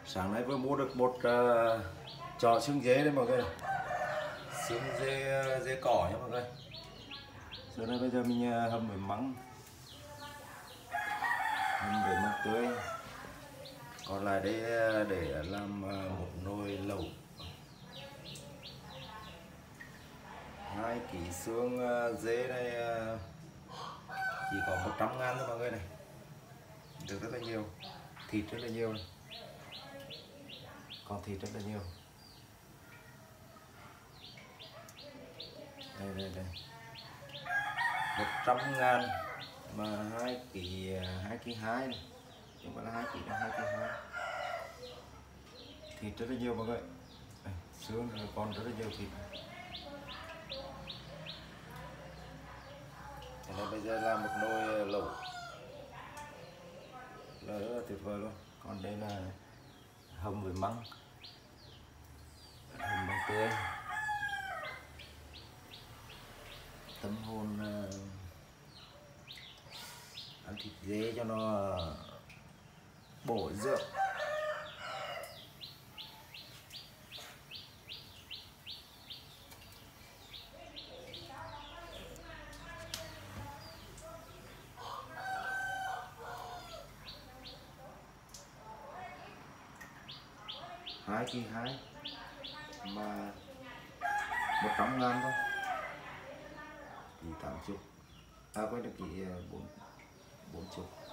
Sáng nay vừa mua được một chó xương dê đấy mọi người. Xương dê cỏ nha mọi người. Giờ này bây giờ mình hầm với mắm, hầm với mắm tươi. Còn lại đây để làm một nồi lẩu. 2 kg xương dê này chỉ có 100.000 thôi mọi người này. Được rất là nhiều, thịt rất là nhiều này. Còn thịt rất là nhiều. Đây 100.000 mà 2 kg 2 này, nhưng mà là 2 kg là 2 kg 2. Thịt rất là nhiều mọi người. Xương còn rất là nhiều thịt. Thế nên bây giờ làm một nồi lẩu là rất là tuyệt vời luôn. Còn đây là hầm với măng, hầm măng tươi, tâm hồn ăn thịt dê cho nó bổ dưỡng. Hai kg 2 mà 100.000 thôi, chỉ 80, quên được chỉ 40.